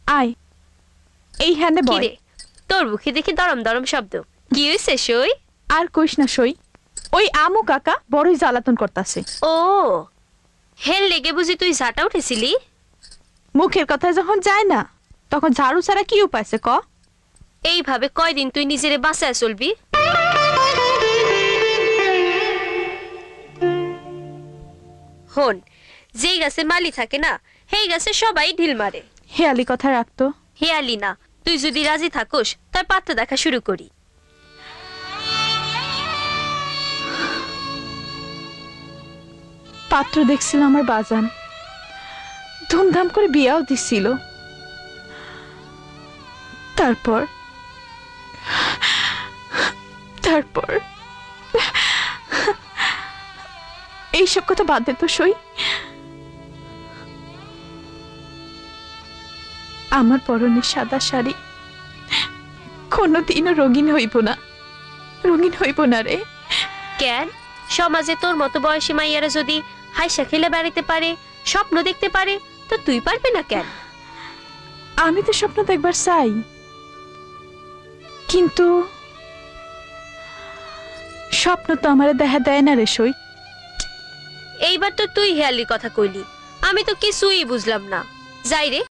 আয় এই হ্যান্ডে বয়। কিরে তোর মুখে দেখি দরম দরম শব্দ, কি হইছে সই? আর কইস না সই, ওই আমু কাকা বড়ই জ্বালাতন করতাছে। ও হেল লেগে বুঝি তুই ঝাঁটা উঠেছিলি? মুখের কথা যখন যায় না তখন ঝাড়ু ছাড়া কি উপায় আছে ক? এইভাবে কয়দিন তুই নিজেরে বাঁচায় চলবি? হন, যেই গাছে মালি থাকে না সেই গাছে সবাই ঢিল মারে। হেয়ালি কথা রাখতো। হেয়ালি না, তুই যদি রাজি থাকোস তাই পাত্র দেখা শুরু করি। পাত্র দেখছিল আমার বাজান, ধুমধাম করে বিয়াও দিছিল। তারপর তারপর এইসব কথা বাদ দে তো সই। আমার পরনের সাদা শাড়ি কোনোদিনও রঙিন হইব না, রঙিন হইব না রে। কেন? সমাজে তোর মতো বয়সী মাইয়ারা যদি হাইসা খেলে বেড়াতে পারে, স্বপ্ন দেখতে পারে, তো তুই পারবি না কেন? আমি তো স্বপ্ন দেখবার চাই, কিন্তু স্বপ্ন তো আমার দেখা দেয় না রে সই। এইবার তো তুই হেয়ালির কথা কইলি, আমি তো কিছুই বুঝলাম না। যাই রে,